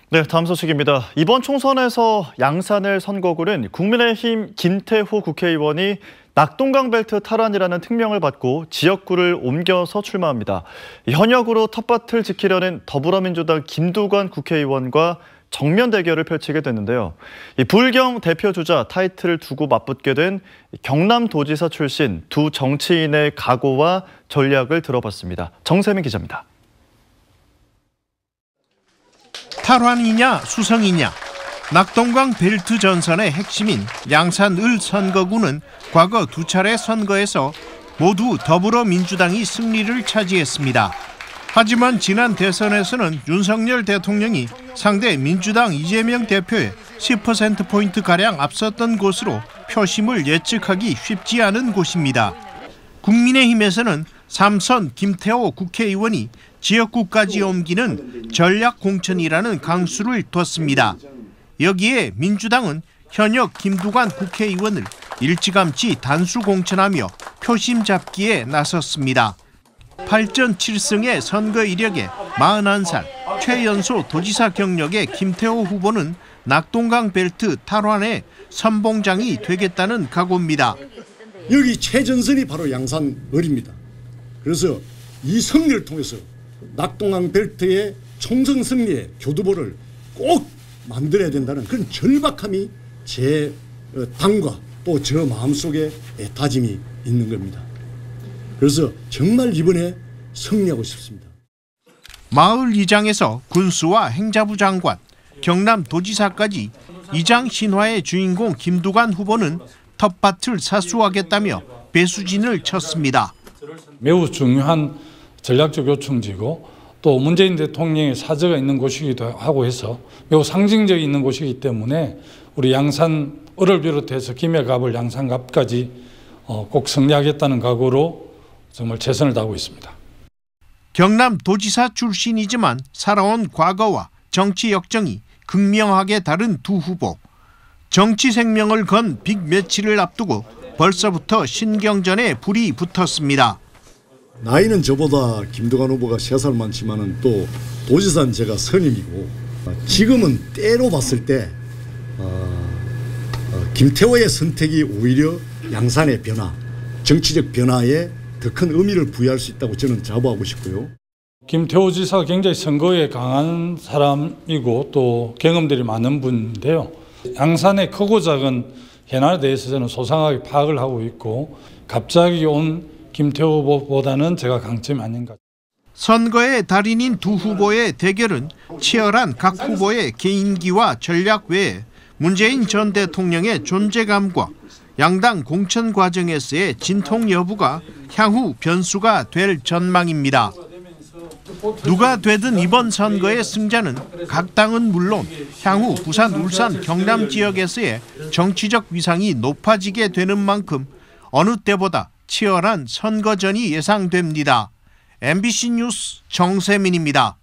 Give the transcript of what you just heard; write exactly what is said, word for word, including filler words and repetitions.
네, 다음 소식입니다. 이번 총선에서 양산을 선거구는 국민의힘 김태호 국회의원이 낙동강 벨트 탈환이라는 특명을 받고 지역구를 옮겨서 출마합니다. 현역으로 텃밭을 지키려는 더불어민주당 김두관 국회의원과 정면 대결을 펼치게 됐는데요. 이 불경 대표주자 타이틀을 두고 맞붙게 된 경남도지사 출신 두 정치인의 각오와 전략을 들어봤습니다. 정세민 기자입니다. 탈환이냐 수성이냐, 낙동강 벨트 전선의 핵심인 양산을 선거구는 과거 두 차례 선거에서 모두 더불어민주당이 승리를 차지했습니다. 하지만 지난 대선에서는 윤석열 대통령이 상대 민주당 이재명 대표에 십 퍼센트포인트가량 앞섰던 곳으로 표심을 예측하기 쉽지 않은 곳입니다. 국민의힘에서는 삼선 김태호 국회의원이 지역구까지 옮기는 전략공천이라는 강수를 뒀습니다. 여기에 민주당은 현역 김두관 국회의원을 일찌감치 단수 공천하며 표심 잡기에 나섰습니다. 팔 전 칠 승의 선거 이력에 마흔한 살, 최연소 도지사 경력의 김태호 후보는 낙동강 벨트 탈환의 선봉장이 되겠다는 각오입니다. 여기 최전선이 바로 양산을입니다. 그래서 이 승리를 통해서 낙동강 벨트의 총선 승리의 교두보를 꼭 만들어야 된다는 그런 절박함이 제 당과 또 저 마음속에 다짐이 있는 겁니다. 그래서 정말 이번에 승리하고 싶습니다. 마을 이장에서 군수와 행자부 장관, 경남도지사까지 이장 신화의 주인공 김두관 후보는 텃밭을 사수하겠다며 배수진을 쳤습니다. 매우 중요한 전략적 요충지고 또 문재인 대통령의 사저가 있는 곳이기도 하고 해서 매우 상징적이 있는 곳이기 때문에 우리 양산을을 비롯해서 김해갑을 양산갑까지 꼭 승리하겠다는 각오로 정말 최선을 다하고 있습니다. 경남도지사 출신이지만 살아온 과거와 정치 역정이 극명하게 다른 두 후보. 정치 생명을 건 빅매치를 앞두고 벌써부터 신경전에 불이 붙었습니다. 나이는 저보다 김두관 후보가 세 살 많지만은 또 도지사는 제가 선임이고 지금은 때로 봤을 때 어, 어, 김태호의 선택이 오히려 양산의 변화, 정치적 변화에 더 큰 의미를 부여할 수 있다고 저는 자부하고 싶고요. 김태호 지사가 굉장히 선거에 강한 사람이고 또 경험들이 많은 분인데요. 양산의 크고 작은 현안에 대해서 저는 소상하게 파악을 하고 있고 갑자기 온 김태호 후보보다는 제가 강점이 아닌가. 선거의 달인인 두 후보의 대결은 치열한 각 후보의 개인기와 전략 외에 문재인 전 대통령의 존재감과 양당 공천 과정에서의 진통 여부가 향후 변수가 될 전망입니다. 누가 되든 이번 선거의 승자는 각 당은 물론 향후 부산, 울산, 경남 지역에서의 정치적 위상이 높아지게 되는 만큼 어느 때보다 치열한 선거전이 예상됩니다. 엠비씨 뉴스 정세민입니다.